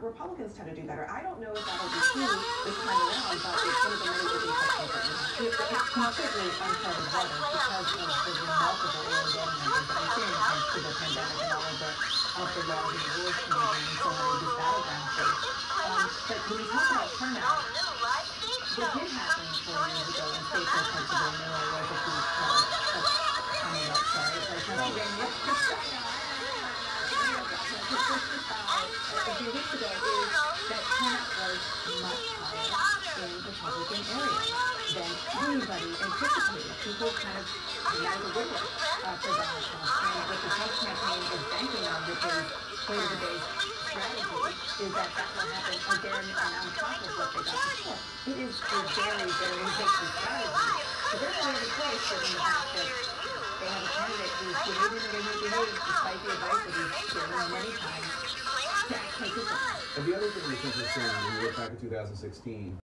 Republicans tend to do better. I don't know if that'll be true this time around, but it's one of the many things it's completely uncharted waters because of the remarkable Arizona numbers that we're seeing thanks to the pandemic and all of the laws and the rules changing in so many of these battleground states. But when we talk about turnout, what did happen 4 years ago in states like Pennsylvania, or was it Pennsylvania? A few weeks ago is that turnout was much higher in Republican areas than anybody anticipated. People kind of came out of the woodwork for Donald Trump. And what the Trump campaign is banking on, which is part of the base strategy, is that that will happen again and on top of what they got before. It is a very, very risky strategy. But they're all over the place given the fact that they have a candidate who's behaving the way he behaves despite the advice that he's given many times. And the other thing that's interesting when you look back at 2016,